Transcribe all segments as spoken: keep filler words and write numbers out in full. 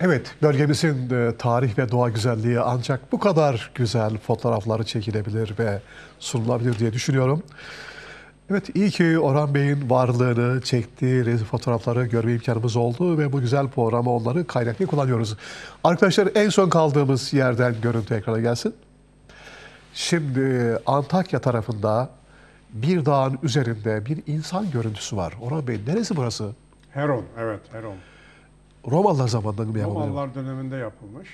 Evet, bölgemizin e, tarih ve doğa güzelliği ancak bu kadar güzel fotoğrafları çekilebilir ve sunulabilir diye düşünüyorum. Evet, iyi ki Orhan Bey'in varlığını, çektiği resim fotoğrafları görme imkanımız oldu ve bu güzel programı onları kaynaklı kullanıyoruz. Arkadaşlar en son kaldığımız yerden görüntü ekrana gelsin. Şimdi Antakya tarafında bir dağın üzerinde bir insan görüntüsü var. Orhan Bey, neresi burası? Heron, evet Heron. Romalılar zamanında mı yapılıyor? Romalılar döneminde yapılmış.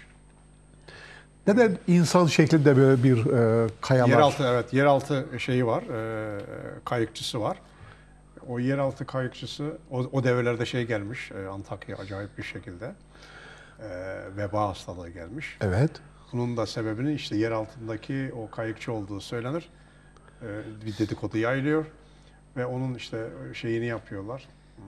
Neden insan şeklinde böyle bir e, kayalar? Yeraltı, evet, yeraltı şeyi var, e, kayıkçısı var. O yeraltı kayıkçısı, o, o devirlerde şey gelmiş, e, Antakya acayip bir şekilde. E, veba hastalığı gelmiş. Evet. Bunun da sebebini işte yer altındaki o kayıkçı olduğu söylenir. E, bir dedikodu yayılıyor ve onun işte şeyini yapıyorlar. Hmm.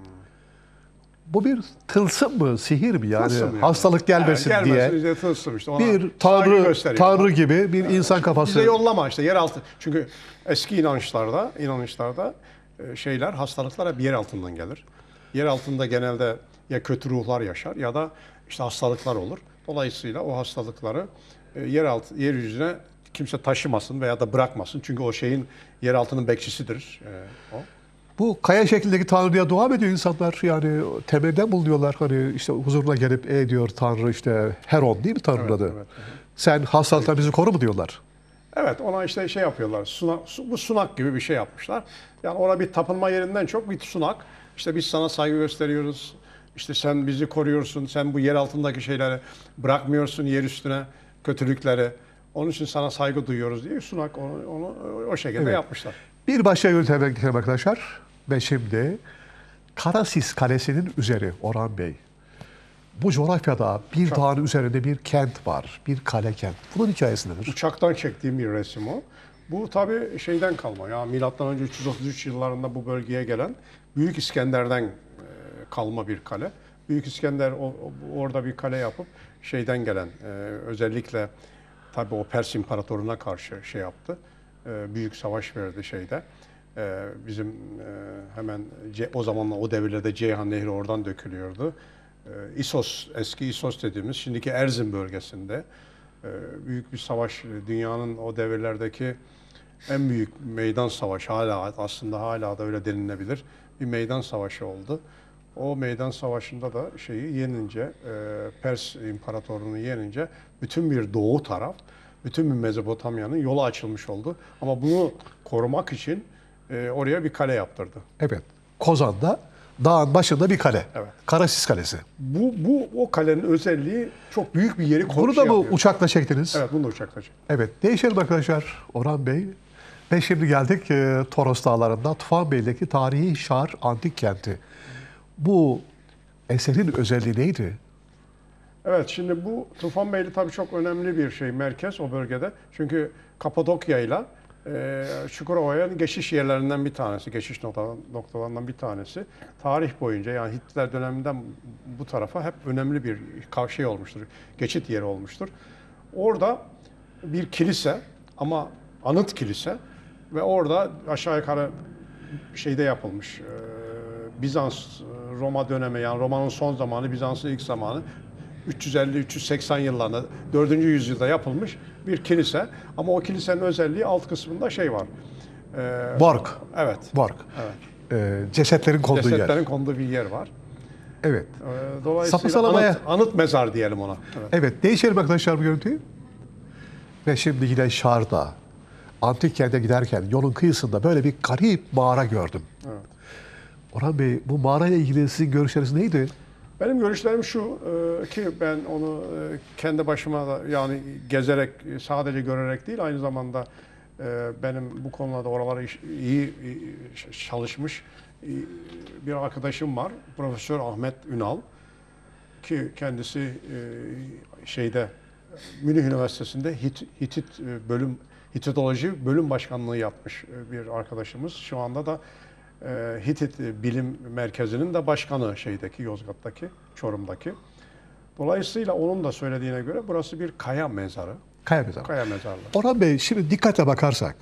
Bu bir tılsım mı, sihir mi yani? Tılsım yani. Hastalık gelmesin, evet, diye. gelmesin diye tılsım işte. Ona Bir tanrı, tanrı gibi bir evet, insan kafası. Bize yollama işte yeraltı. Çünkü eski inançlarda, inanışlarda şeyler, hastalıklar hep yer altından gelir. Yer altında genelde ya kötü ruhlar yaşar ya da işte hastalıklar olur. Dolayısıyla o hastalıkları yer altı, yeryüzüne kimse taşımasın veya da bırakmasın. Çünkü o şeyin yer altının bekçisidir o. Bu kaya şeklindeki tanrıya dua mı ediyor insanlar? Yani temelden bulunuyorlar. Hani işte huzuruna gelip e diyor tanrı, işte Heron değil mi tanrının Evet, adı? evet, evet. Sen hastalıktan bizi koru mu diyorlar? Evet, ona işte şey yapıyorlar, sunak, bu sunak gibi bir şey yapmışlar. Yani ona bir tapınma yerinden çok bir sunak. İşte biz sana saygı gösteriyoruz, işte sen bizi koruyorsun, sen bu yer altındaki şeyleri bırakmıyorsun yer üstüne, kötülükleri. Onun için sana saygı duyuyoruz diye sunak onu, onu o şekilde Evet. yapmışlar. Bir başka yönteme gidelim arkadaşlar. Ve şimdi Karasis Kalesi'nin üzeri Orhan Bey. Bu coğrafyada bir Uçak. dağın üzerinde bir kent var. Bir kale kent. Bunun hikayesi nedir? Uçaktan çektiğim bir resim o. Bu tabii şeyden kalma. Ya milattan önce üç yüz otuz üç yıllarında bu bölgeye gelen Büyük İskender'den kalma bir kale. Büyük İskender o, o, orada bir kale yapıp şeyden gelen e, özellikle tabii o Pers İmparatorluğu'na karşı şey yaptı. E, büyük savaş verdi şeyde. E, bizim e, hemen Ce, o zamanlar o devirlerde Ceyhan Nehri oradan dökülüyordu. E, İsos, eski İsos dediğimiz şimdiki Erzin bölgesinde e, büyük bir savaş, dünyanın o devirlerdeki en büyük meydan savaşı, hala aslında hala da öyle denilebilir, bir meydan savaşı oldu. O meydan savaşında da şeyi yenince, e, Pers İmparatorluğu'nu yenince bütün bir doğu taraf, bütün bir Mezopotamya'nın yolu açılmış oldu. Ama bunu korumak için e, oraya bir kale yaptırdı. Evet. Kozan'da dağın başında bir kale. Evet. Karasis Kalesi. Bu, bu o kalenin özelliği çok büyük bir yeri koruyor. Bunu da mı uçakla çektiniz? Evet, bunu da uçakla çektim. Evet. Değişelim arkadaşlar Orhan Bey. Ve şimdi geldik e, Toros Dağları'nda Tufanbeyli'deki tarihi Şar Antik Kenti. Bu eserin özelliği neydi? Evet, şimdi bu Tufanbeyli tabii çok önemli bir şey, merkez o bölgede. Çünkü Kapadokya ile Çukurova'nın geçiş yerlerinden bir tanesi, geçiş noktalarından bir tanesi. Tarih boyunca yani Hititler döneminden bu tarafa hep önemli bir şey olmuştur, geçit yeri olmuştur. Orada bir kilise ama anıt kilise ve orada aşağı yukarı şeyde yapılmış, Bizans, Roma dönemi yani Roma'nın son zamanı, Bizans'ın ilk zamanı. üç yüz elli üç yüz seksen yıllarında dördüncü yüzyılda yapılmış bir kilise. Ama o kilisenin özelliği alt kısmında şey var. Ee, Borg. Evet. Borg. Evet. Ee, cesetlerin konduğu Cesetlerin yer. Cesetlerin konduğu bir yer var. Evet. Ee, dolayısıyla anıt, anıt mezar diyelim ona. Evet. Evet. Değişelim arkadaşlar bu görüntüyü. Ve şimdi yine Şar'da, antik kente giderken yolun kıyısında böyle bir garip mağara gördüm. Evet. Orhan Bey, bu mağarayla ilgili sizin görüşleriniz neydi? Benim görüşlerim şu ki ben onu kendi başıma da yani gezerek, sadece görerek değil, aynı zamanda benim bu konularda oralara iyi çalışmış bir arkadaşım var. Profesör Ahmet Ünal, ki kendisi şeyde Münih Üniversitesi'nde Hit, Hitit bölüm Hititoloji bölüm başkanlığı yapmış bir arkadaşımız. Şu anda da Hitit Bilim Merkezi'nin de başkanı şeydeki, Yozgat'taki, Çorum'daki. Dolayısıyla onun da söylediğine göre burası bir kaya mezarı. Kaya mezarı. Kaya mezarlığı. Orhan Bey, şimdi dikkate bakarsak,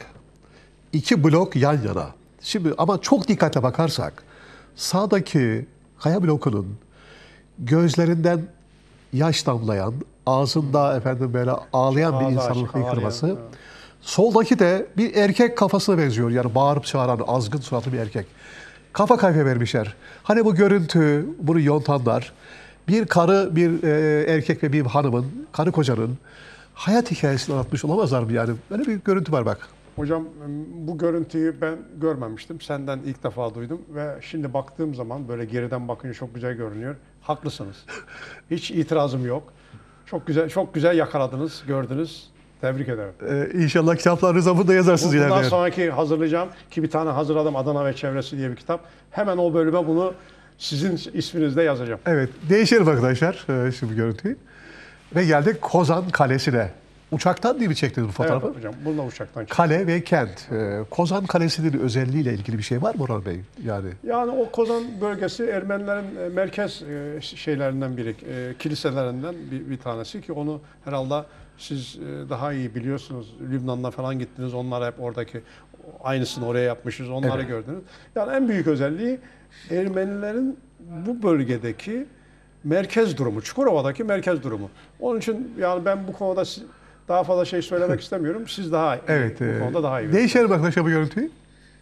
iki blok yan yana. Şimdi ama çok dikkate bakarsak, sağdaki kaya blokunun gözlerinden yaş damlayan, ağzında efendim böyle ağlayan bir Ağzı insanın açık, ağlayan, haykırması. evet. Soldaki de bir erkek kafasına benziyor. Yani bağırıp çağıran, azgın suratlı bir erkek. Kafa kayfa vermişler. Hani bu görüntü, bunu yontanlar, bir karı, bir e, erkek ve bir hanımın, karı kocanın hayat hikayesini anlatmış olamazlar mı yani? Böyle bir görüntü var bak. Hocam bu görüntüyü ben görmemiştim. Senden ilk defa duydum ve şimdi baktığım zaman böyle geriden bakınca çok güzel görünüyor. Haklısınız. Hiç itirazım yok. Çok güzel çok güzel yakaladınız, gördünüz. Tebrik ederim. Ee, inşallah kitaplarınıza bunu da yazarsınız Bundan ileride. sonraki hazırlayacağım ki bir tane hazırladım, Adana ve Çevresi diye bir kitap. Hemen o bölüme bunu sizin isminizle yazacağım. Evet, değişelim arkadaşlar e, şimdi görüntüyü. Ve geldik Kozan Kalesi'ne. Uçaktan değil mi çektiniz bu fotoğrafı? Evet hocam, bununla uçaktan çıktım. Kale ve kent. Ee, Kozan Kalesi'nin özelliğiyle ilgili bir şey var mı Orhan Bey? Yani Yani o Kozan bölgesi Ermenilerin e, merkez e, şeylerinden biri, e, kiliselerinden bir, bir tanesi ki onu herhalde siz e, daha iyi biliyorsunuz. Lübnan'da falan gittiniz, onlar hep oradaki aynısını oraya yapmışız, onları Evet. gördünüz. Yani en büyük özelliği Ermenilerin bu bölgedeki merkez durumu, Çukurova'daki merkez durumu. Onun için yani ben bu konuda si- daha fazla şey söylemek istemiyorum. Siz daha iyi, evet, bu e, konuda daha iyi. değişelim arkadaşlar bu görüntüyü.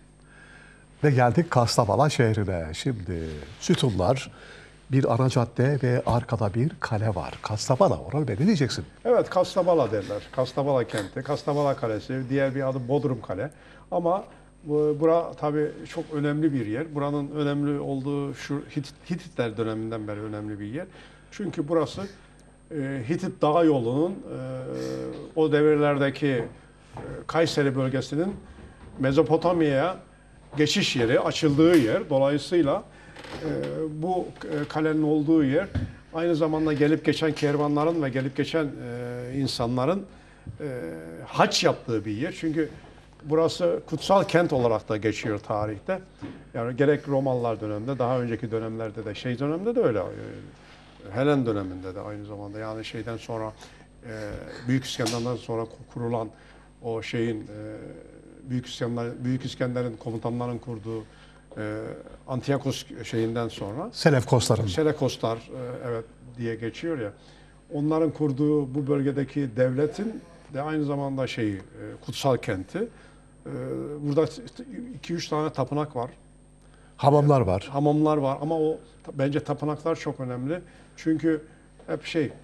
Ve geldik Kastamonu şehrine. Şimdi sütunlar, bir ana cadde ve arkada bir kale var. Kastamonu, Orhan Bey ne diyeceksin? Evet, Kastabala derler. Kastabala kenti, Kastabala Kalesi, diğer bir adı Bodrum Kale. Ama bu, bura tabii çok önemli bir yer. Buranın önemli olduğu şu Hit- Hititler döneminden beri önemli bir yer. Çünkü burası e, Hitit Dağ Yolu'nun e, o devirlerdeki e, Kayseri bölgesinin Mezopotamya'ya geçiş yeri, açıldığı yer. Dolayısıyla e, bu e, kalenin olduğu yer aynı zamanda gelip geçen kervanların ve gelip geçen e, insanların e, haç yaptığı bir yer. Çünkü burası kutsal kent olarak da geçiyor tarihte. Yani gerek Romalılar döneminde, daha önceki dönemlerde de, şey döneminde de öyle. e, Helen döneminde de aynı zamanda. Yani şeyden sonra e, Büyük İskender'den sonra kurulan o şeyin e, Büyük İskender Büyük İskender'in komutanların kurduğu e, Antiyakos şeyinden sonra Selefkosların. Selekoslar e, evet diye geçiyor ya. Onların kurduğu bu bölgedeki devletin de aynı zamanda şeyi e, kutsal kenti. E, burada iki üç tane tapınak var. Hamamlar var. Hamamlar var ama o bence tapınaklar çok önemli. Çünkü hep şey e,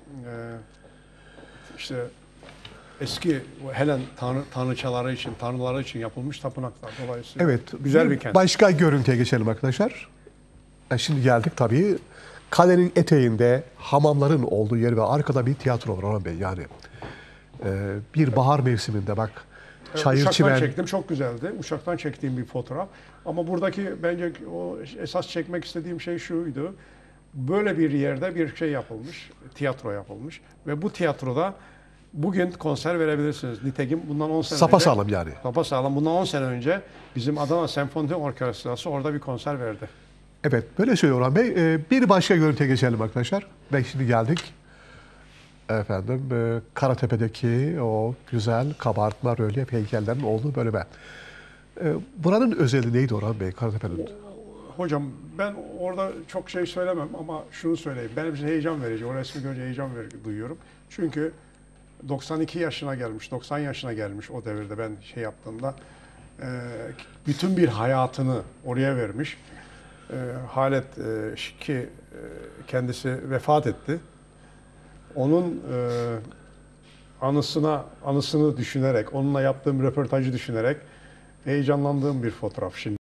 işte eski Helen tanrı, tanrıçaları için, tanrıları için yapılmış tapınaklar dolayısıyla. Evet. Güzel bir kent. Başka görüntüye geçelim arkadaşlar. E şimdi geldik tabii. Kalenin eteğinde hamamların olduğu yer ve arkada bir tiyatro var Orhan Bey. Yani e, bir bahar mevsiminde bak çayır Uçaktan çimen. çektim, çok güzeldi. Uçaktan çektiğim bir fotoğraf. Ama buradaki bence o esas çekmek istediğim şey şuydu. Böyle bir yerde bir şey yapılmış, tiyatro yapılmış ve bu tiyatroda bugün konser verebilirsiniz. Nitekim bundan on sene Sapa önce sağlam yani. sapasağlam bundan on sene önce bizim Adana Senfoni Orkestrası orada bir konser verdi. Evet böyle söylüyor Orhan Bey. E, bir başka görüntüye geçelim arkadaşlar. Ve şimdi geldik. Efendim e, Karatepe'deki o güzel kabartma rölyef heykellerin olduğu bölüme. E, buranın özelliği neydi Orhan Bey Karatepe'nin? Hocam ben orada çok şey söylemem ama şunu söyleyeyim. Benim için heyecan verici. O resmi görünce heyecan ver, duyuyorum. Çünkü doksan iki yaşına gelmiş, doksan yaşına gelmiş o devirde ben şey yaptığımda e, bütün bir hayatını oraya vermiş. E, Halet e, ki e, kendisi vefat etti. Onun e, anısına anısını düşünerek, onunla yaptığım röportajı düşünerek heyecanlandığım bir fotoğraf şimdi.